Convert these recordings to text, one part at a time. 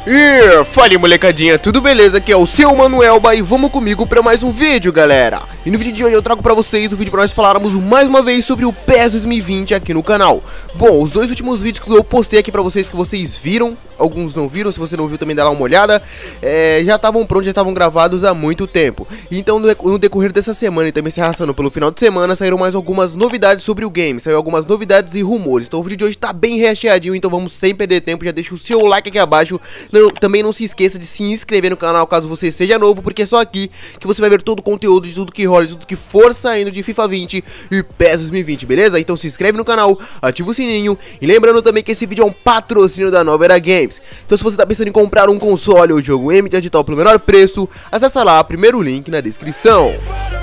E fala aí, molecadinha, tudo beleza? Aqui é o seu Manuelba e vamos comigo para mais um vídeo, galera. E no vídeo de hoje eu trago para vocês o vídeo para nós falarmos mais uma vez sobre o PES 2020 aqui no canal. Bom, os dois últimos vídeos que eu postei aqui para vocês, que vocês viram, alguns não viram, se você não viu também dá lá uma olhada, já estavam prontos, já estavam gravados há muito tempo. Então no decorrer dessa semana e também se arrastando pelo final de semana, saíram mais algumas novidades sobre o game, saiu algumas novidades e rumores. Então o vídeo de hoje tá bem recheadinho, então vamos sem perder tempo, já deixa o seu like aqui abaixo. Também não se esqueça de se inscrever no canal caso você seja novo, porque é só aqui que você vai ver todo o conteúdo de tudo que rola, de tudo que for saindo de FIFA 20 e PES 2020, beleza? Então se inscreve no canal, ativa o sininho e lembrando também que esse vídeo é um patrocínio da Nova Era Games. Então se você tá pensando em comprar um console ou jogo M digital pelo menor preço, acessa lá, primeiro link na descrição.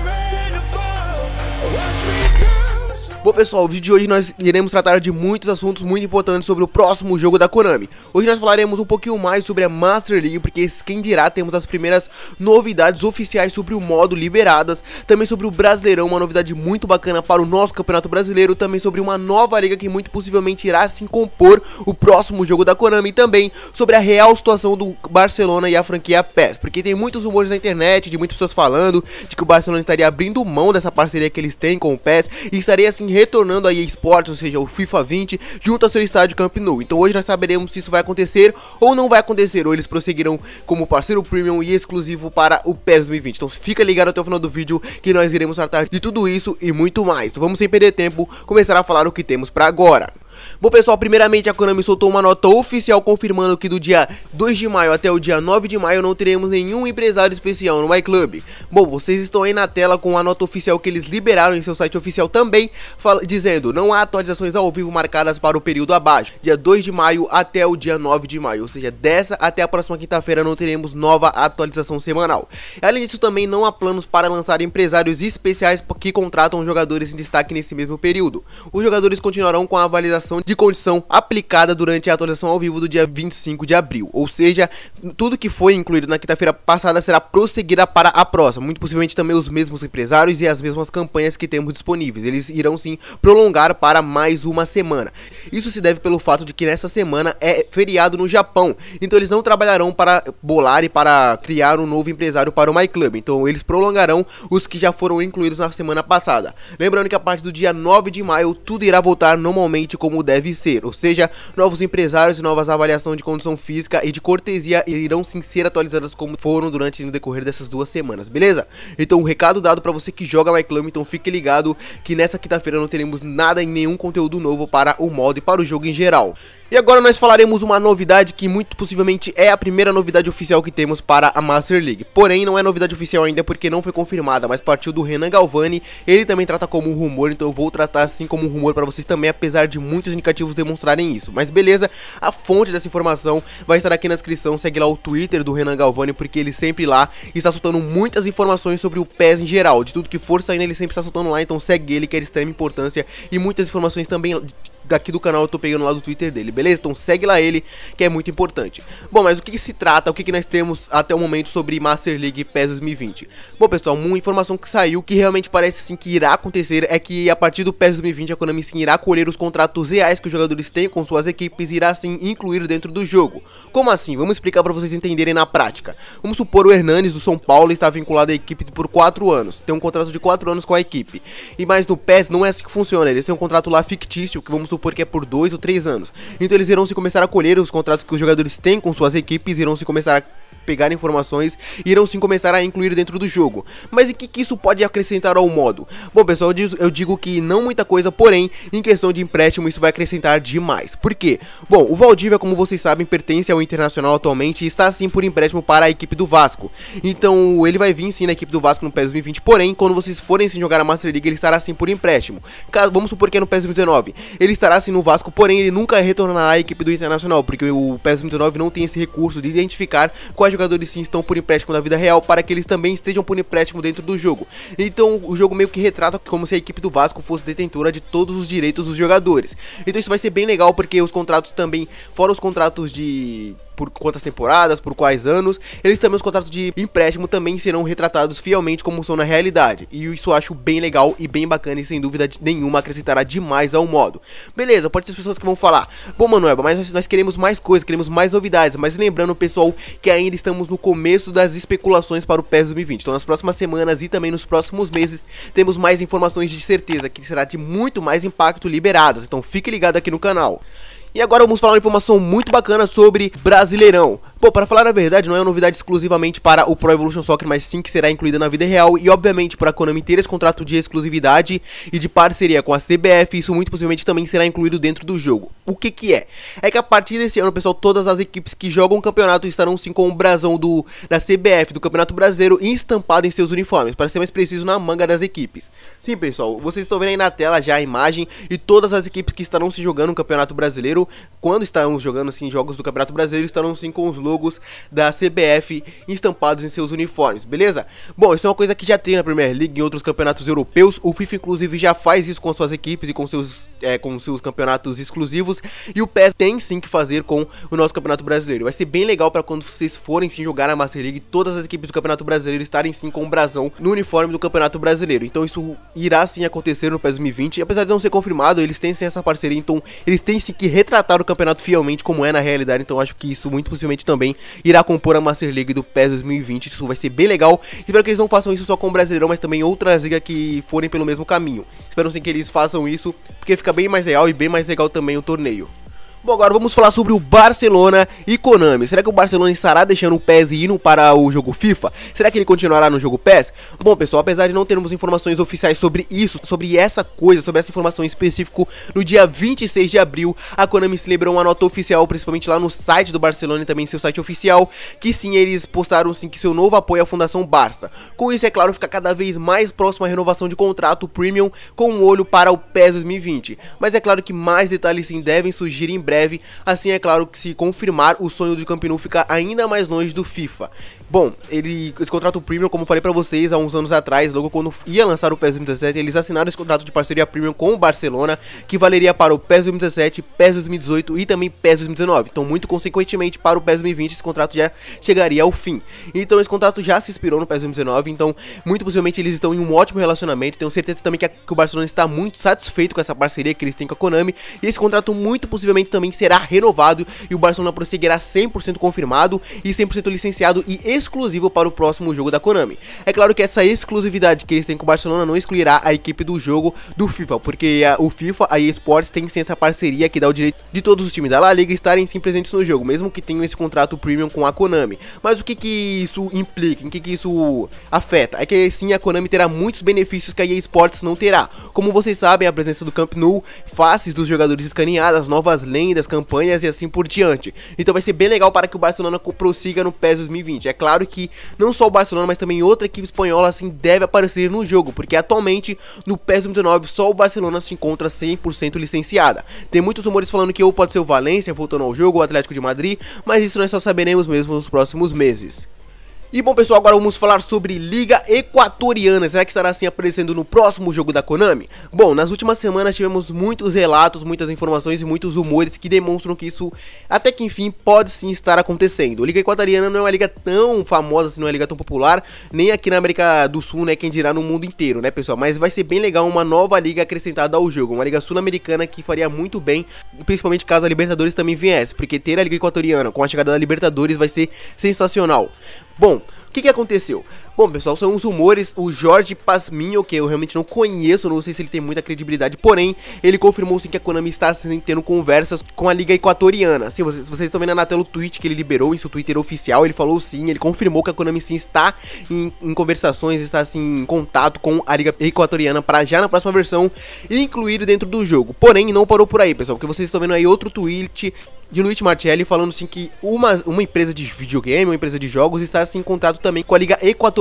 Bom pessoal, o vídeo de hoje nós iremos tratar de muitos assuntos muito importantes sobre o próximo jogo da Konami. Hoje nós falaremos um pouquinho mais sobre a Master League, porque quem dirá temos as primeiras novidades oficiais sobre o modo liberadas. Também sobre o Brasileirão, uma novidade muito bacana para o nosso Campeonato Brasileiro. Também sobre uma nova liga que muito possivelmente irá assim compor o próximo jogo da Konami. E também sobre a real situação do Barcelona e a franquia PES, porque tem muitos rumores na internet, de muitas pessoas falando de que o Barcelona estaria abrindo mão dessa parceria que eles têm com o PES e estaria assim retornando a EA Sports, ou seja, o FIFA 20, junto ao seu estádio Camp Nou. Então hoje nós saberemos se isso vai acontecer ou não vai acontecer, ou eles prosseguirão como parceiro premium e exclusivo para o PES 2020. Então fica ligado até o final do vídeo que nós iremos tratar de tudo isso e muito mais. Então vamos sem perder tempo, começar a falar o que temos para agora. Bom pessoal, primeiramente a Konami soltou uma nota oficial confirmando que do dia 2 de maio até o dia 9 de maio não teremos nenhum empresário especial no MyClub. Bom, vocês estão aí na tela com a nota oficial que eles liberaram em seu site oficial também, dizendo: não há atualizações ao vivo marcadas para o período abaixo, dia 2 de maio até o dia 9 de maio, ou seja, dessa até a próxima quinta-feira não teremos nova atualização semanal. Além disso, também não há planos para lançar empresários especiais que contratam jogadores em destaque nesse mesmo período. Os jogadores continuarão com a validação de condição aplicada durante a atualização ao vivo do dia 25 de abril, ou seja, tudo que foi incluído na quinta-feira passada será prosseguida para a próxima, muito possivelmente também os mesmos empresários e as mesmas campanhas que temos disponíveis, eles irão sim prolongar para mais uma semana. Isso se deve pelo fato de que nessa semana é feriado no Japão, então eles não trabalharão para bolar e para criar um novo empresário para o MyClub, então eles prolongarão os que já foram incluídos na semana passada. Lembrando que a partir do dia 9 de maio tudo irá voltar normalmente como deve ser, ou seja, novos empresários e novas avaliações de condição física e de cortesia irão sim ser atualizadas como foram durante no decorrer dessas 2 semanas, beleza? Então o recado dado para você que joga MyClub, então fique ligado que nessa quinta-feira não teremos nada em nenhum conteúdo novo para o modo e para o jogo em geral. E agora nós falaremos uma novidade que muito possivelmente é a primeira novidade oficial que temos para a Master League. Porém, não é novidade oficial ainda porque não foi confirmada, mas partiu do Renan Galvani. Ele também trata como um rumor, então eu vou tratar assim como um rumor para vocês também, apesar de muitos indicativos demonstrarem isso. Mas beleza, a fonte dessa informação vai estar aqui na descrição. Segue lá o Twitter do Renan Galvani, porque ele sempre lá está soltando muitas informações sobre o PES em geral. De tudo que for saindo, ele sempre está soltando lá, então segue ele, que é de extrema importância. E muitas informações também daqui do canal eu tô pegando lá do Twitter dele, beleza? Então segue lá ele, que é muito importante. Bom, mas o que se trata, o que nós temos até o momento sobre Master League PES 2020? Bom pessoal, uma informação que saiu, que realmente parece sim que irá acontecer, é que a partir do PES 2020 a Konami sim irá colher os contratos reais que os jogadores têm com suas equipes e irá sim incluir dentro do jogo. Como assim? Vamos explicar para vocês entenderem na prática. Vamos supor o Hernanes do São Paulo está vinculado à equipe por 4 anos, tem um contrato de 4 anos com a equipe. E mais no PES não é assim que funciona, eles têm um contrato lá fictício, que vamos supor porque é por 2 ou 3 anos. Então eles irão se começar a colher os contratos que os jogadores têm com suas equipes, irão se começar a pegar informações e irão sim começar a incluir dentro do jogo. Mas e que isso pode acrescentar ao modo? Bom pessoal, eu digo que não muita coisa, porém em questão de empréstimo isso vai acrescentar demais. Por quê? Bom, o Valdívia, como vocês sabem, pertence ao Internacional atualmente e está sim por empréstimo para a equipe do Vasco. Então ele vai vir sim na equipe do Vasco no PES 2020, porém quando vocês forem sim jogar a Master League ele estará sim por empréstimo. Vamos supor que é no PES 2019, ele estará sim no Vasco, porém ele nunca retornará à equipe do Internacional, porque o PES 2019 não tem esse recurso de identificar quais jogadores sim estão por empréstimo na vida real, para que eles também estejam por empréstimo dentro do jogo. Então o jogo meio que retrata como se a equipe do Vasco fosse detentora de todos os direitos dos jogadores. Então isso vai ser bem legal, porque os contratos também, fora os contratos de por quantas temporadas, por quais anos. Eles também, os contratos de empréstimo também serão retratados fielmente como são na realidade. E isso eu acho bem legal e bem bacana e sem dúvida nenhuma acrescentará demais ao modo. Beleza, pode ter pessoas que vão falar: bom, Manuel, mas nós queremos mais coisas, queremos mais novidades. Mas lembrando, pessoal, que ainda estamos no começo das especulações para o PES 2020. Então nas próximas semanas e também nos próximos meses temos mais informações de certeza que será de muito mais impacto liberadas. Então fique ligado aqui no canal. E agora vamos falar uma informação muito bacana sobre Brasileirão. Pô, para falar a verdade, não é uma novidade exclusivamente para o Pro Evolution Soccer, mas sim que será incluída na vida real. E obviamente, por a Konami ter esse contrato de exclusividade e de parceria com a CBF, isso muito possivelmente também será incluído dentro do jogo. O que que é? É que a partir desse ano, pessoal, todas as equipes que jogam o campeonato estarão sim com o brasão da CBF, do Campeonato Brasileiro, estampado em seus uniformes, para ser mais preciso, na manga das equipes. Sim, pessoal, vocês estão vendo aí na tela já a imagem e todas as equipes que estarão se jogando no Campeonato Brasileiro, quando estarão jogando assim jogos do Campeonato Brasileiro, estarão sim com os logos da CBF estampados em seus uniformes, beleza? Bom, isso é uma coisa que já tem na Premier League e em outros campeonatos europeus. O FIFA inclusive já faz isso com suas equipes e com seus campeonatos exclusivos, e o PES tem sim que fazer com o nosso Campeonato Brasileiro. Vai ser bem legal para quando vocês forem sim jogar na Master League, todas as equipes do Campeonato Brasileiro estarem sim com o brasão no uniforme do Campeonato Brasileiro. Então isso irá sim acontecer no PES 2020, e apesar de não ser confirmado, eles têm sim essa parceria, então eles têm sim que retratar o campeonato fielmente como é na realidade. Então acho que isso muito possivelmente também irá compor a Master League do PES 2020. Isso vai ser bem legal. Espero que eles não façam isso só com o Brasileirão, mas também outras ligas que forem pelo mesmo caminho. Espero sim que eles façam isso, porque fica bem mais real e bem mais legal também o torneio. Bom, agora vamos falar sobre o Barcelona e Konami. Será que o Barcelona estará deixando o PES e indo para o jogo FIFA? Será que ele continuará no jogo PES? Bom, pessoal, apesar de não termos informações oficiais sobre isso, sobre essa informação em específico, no dia 26 de abril, a Konami celebrou uma nota oficial, principalmente lá no site do Barcelona e também em seu site oficial, que sim, eles postaram sim que seu novo apoio à Fundação Barça. Com isso, é claro, fica cada vez mais próximo a renovação de contrato premium com um olho para o PES 2020. Mas é claro que mais detalhes sim devem surgir em breve. Assim, é claro que se confirmar, o sonho do Camp Nou fica ainda mais longe do FIFA. Bom, esse contrato premium, como eu falei pra vocês há uns anos atrás, logo quando ia lançar o PES 2017, eles assinaram esse contrato de parceria premium com o Barcelona, que valeria para o PES 2017, PES 2018 e também PES 2019. Então, muito consequentemente, para o PES 2020, esse contrato já chegaria ao fim. Então, esse contrato já se inspirou no PES 2019, então, muito possivelmente, eles estão em um ótimo relacionamento. Tenho certeza também que o Barcelona está muito satisfeito com essa parceria que eles têm com a Konami, e esse contrato, muito possivelmente, também será renovado, e o Barcelona prosseguirá 100% confirmado e 100% licenciado e exclusivo para o próximo jogo da Konami. É claro que essa exclusividade que eles têm com o Barcelona não excluirá a equipe do jogo do FIFA, porque o FIFA, a EA Sports, tem sim essa parceria que dá o direito de todos os times da La Liga estarem sim presentes no jogo, mesmo que tenham esse contrato premium com a Konami. Mas o que isso implica, em que isso afeta? É que sim, a Konami terá muitos benefícios que a EA Sports não terá. Como vocês sabem, a presença do Camp Nou, faces dos jogadores escaneadas, novas lendas, campanhas e assim por diante. Então vai ser bem legal para que o Barcelona prossiga no PES 2020. É claro que não só o Barcelona, mas também outra equipe espanhola assim deve aparecer no jogo, porque atualmente no PES 2019 só o Barcelona se encontra 100% licenciada. Tem muitos rumores falando que ou pode ser o Valência voltando ao jogo, o Atlético de Madrid, mas isso nós só saberemos mesmo nos próximos meses. E bom, pessoal, agora vamos falar sobre Liga Equatoriana. Será que estará assim aparecendo no próximo jogo da Konami? Bom, nas últimas semanas tivemos muitos relatos, muitas informações e muitos rumores que demonstram que isso, até que enfim, pode sim estar acontecendo. A Liga Equatoriana não é uma liga tão famosa, assim, não é uma liga tão popular, nem aqui na América do Sul, né, quem dirá no mundo inteiro, né, pessoal? Mas vai ser bem legal uma nova liga acrescentada ao jogo, uma liga sul-americana que faria muito bem, principalmente caso a Libertadores também viesse, porque ter a Liga Equatoriana com a chegada da Libertadores vai ser sensacional. Bom, o que aconteceu? Bom, pessoal, são uns rumores. O Jorge Pasminho, que eu realmente não conheço, não sei se ele tem muita credibilidade, porém, ele confirmou sim que a Konami está tendo conversas com a Liga Equatoriana. Sim, vocês estão vendo na tela o tweet que ele liberou em seu Twitter oficial. Ele falou sim, ele confirmou que a Konami sim está em conversações, está assim em contato com a Liga Equatoriana para já na próxima versão incluir dentro do jogo. Porém, não parou por aí, pessoal, porque vocês estão vendo aí outro tweet de Luiz Martelli falando assim que uma empresa de videogame, uma empresa de jogos está assim em contato também com a Liga Equatoriana.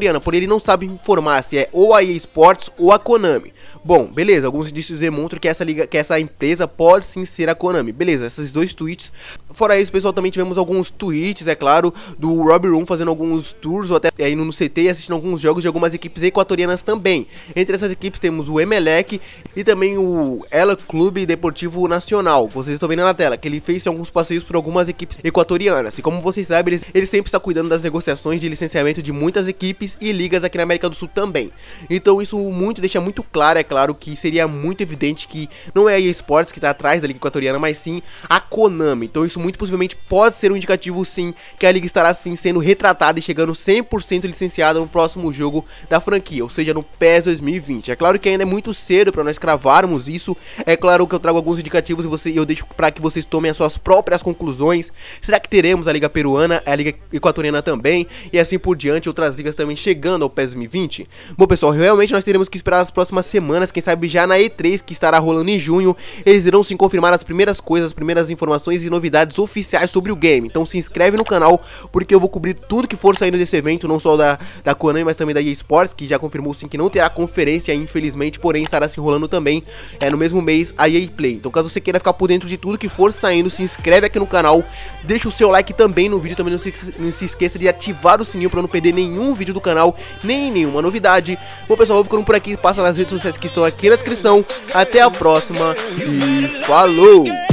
equatoriana, porém ele não sabe informar se é ou a EA Sports ou a Konami. Bom, beleza, alguns indícios demonstram que essa empresa pode sim ser a Konami. Beleza, esses dois tweets. Fora isso, pessoal, também tivemos alguns tweets, é claro, do Rob Room fazendo alguns tours ou até indo no CT e assistindo alguns jogos de algumas equipes equatorianas também. Entre essas equipes temos o Emelec e também o Ela Clube Deportivo Nacional. Vocês estão vendo na tela que ele fez alguns passeios por algumas equipes equatorianas. E como vocês sabem, ele sempre está cuidando das negociações de licenciamento de muitas equipes e ligas aqui na América do Sul também. Então isso deixa muito claro, é claro, que seria muito evidente que não é a EA Sports que está atrás da liga equatoriana, mas sim a Konami. Então isso muito possivelmente pode ser um indicativo sim que a liga estará sim sendo retratada e chegando 100% licenciada no próximo jogo da franquia, ou seja, no PES 2020. É claro que ainda é muito cedo para nós cravarmos isso. É claro que eu trago alguns indicativos e eu deixo para que vocês tomem as suas próprias conclusões. Será que teremos a liga peruana, a liga equatoriana também e assim por diante, outras ligas também chegando ao PES 2020? Bom, pessoal, realmente nós teremos que esperar as próximas semanas, quem sabe já na E3 que estará rolando em junho, eles irão sim confirmar as primeiras coisas, as primeiras informações e novidades oficiais sobre o game. Então se inscreve no canal, porque eu vou cobrir tudo que for saindo desse evento, não só da Konami, mas também da EA Sports, que já confirmou sim que não terá conferência, infelizmente, porém estará se enrolando também no mesmo mês a EA Play. Então caso você queira ficar por dentro de tudo que for saindo, se inscreve aqui no canal, deixa o seu like também no vídeo, também não se esqueça de ativar o sininho para não perder nenhum vídeo do canal, nem nenhuma novidade. Bom, pessoal, eu vou ficando por aqui, passa nas redes sociais que estão aqui na descrição. Até a próxima e falou!